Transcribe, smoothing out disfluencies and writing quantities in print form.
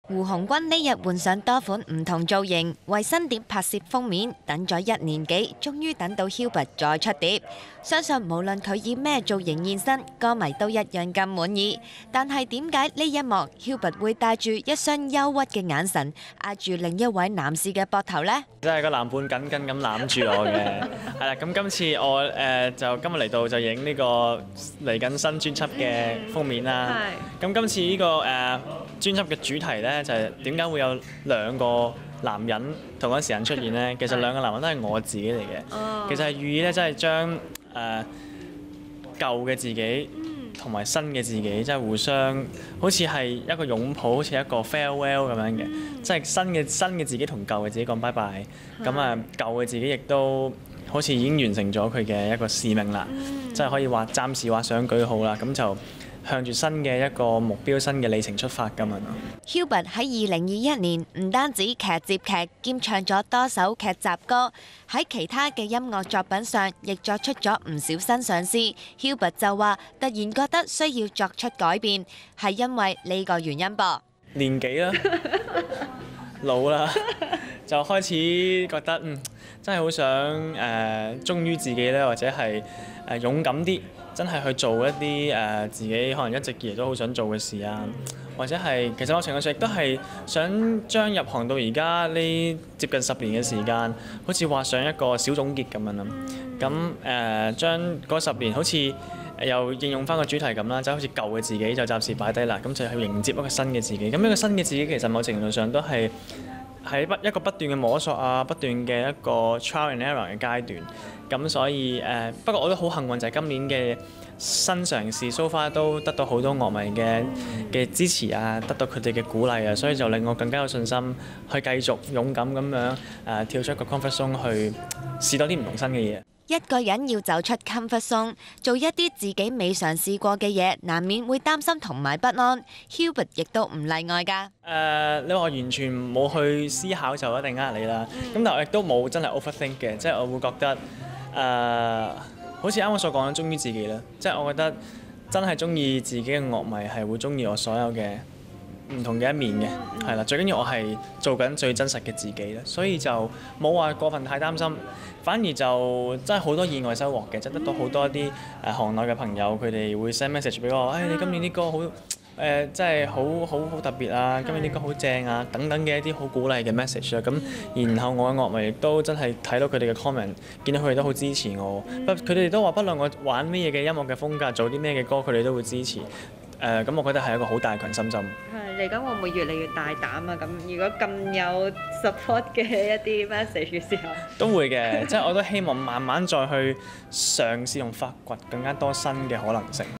胡鴻鈞呢日換上多款唔同造型，為新碟拍攝封面，等咗1年幾，終於等到 Hubert 再出碟。相信無論佢以咩造型現身，歌迷都一樣咁滿意。但係點解呢一幕 Hubert 會帶住一雙憂鬱嘅眼神，壓住另一位男士嘅膊頭呢？ 真係個男伴緊緊咁攬住我嘅，係啦。咁今次我就今日嚟到就影呢個嚟緊新專輯嘅封面啦。咁今次呢個專輯嘅主題呢，就係點解會有2個男人同一時間出現呢？其實2個男人都係我自己嚟嘅。其實係寓意呢，真係將舊嘅自己同埋新嘅自己，即係互相好似係一個擁抱，好似一個 farewell 咁樣嘅，即係新嘅自己同舊嘅自己講拜拜。咁舊嘅自己亦都好似已經完成咗佢嘅一個使命啦，即係可以話暫時畫上句號啦。咁就向住新嘅一個目標、新嘅里程出發咁樣咯。 Hubert 喺2021年唔單止劇接劇，兼唱咗多首劇集歌，喺其他嘅音樂作品上亦作出咗唔少新嘗試。Hubert 就話：突然覺得需要作出改變，係因為呢個原因噃。 年紀啦，老啦，就開始覺得真係好想忠於自己咧，或者係勇敢啲。真係去做一啲自己可能一直以嚟都好想做嘅事啊，或者係其實我程度上亦都係想將入行到而家呢接近10年嘅時間，好似畫上一個小總結咁樣啦。咁將嗰10年好似又應用翻個主題咁啦，就好似舊嘅自己就暫時擺低啦，咁就去迎接一個新嘅自己。咁呢個新嘅自己其實某程度上都係喺一個不斷嘅摸索啊，不斷嘅一個 trial and error 嘅階段。咁所以不過我都好幸運，就係今年嘅新嘗試 so far 都得到好多樂迷嘅支持啊，得到佢哋嘅鼓勵啊，所以就令我更加有信心去繼續勇敢咁樣跳出一個 comfort zone 去試多啲唔同新嘅嘢。 一個人要走出 comfort zone， 做一啲自己未嘗試過嘅嘢，難免會擔心同埋不安。Hubert 亦都唔例外㗎。 你話完全冇去思考就一定呃你啦。咁但係我亦都冇真係 overthink 嘅，即係我會覺得好似啱啱所講，忠於自己啦。即係我覺得真係中意自己嘅樂迷係會中意我所有嘅唔同嘅一面嘅，係啦。最緊要我係做緊最真實嘅自己啦，所以就冇話過分太擔心，反而就真係好多意外收穫嘅，即係得到好多啲行內嘅朋友，佢哋會 send message 俾我，你今年啲歌好真係好特別啊！今年啲歌好正啊，等等嘅一啲好鼓勵嘅 message 啊。咁然後我嘅樂迷亦都真係睇到佢哋嘅 comment， 見到佢哋都好支持我。佢哋都話不論我玩咩嘢嘅音樂嘅風格，做啲咩嘅歌，佢哋都會支持。咁我覺得係一個好大群心針。 係嚟緊會唔會越嚟越大膽啊？咁如果咁有 support 嘅一啲 message 嘅時候， 都會嘅，即係我都希望慢慢再去嘗試同發掘更加多新嘅可能性。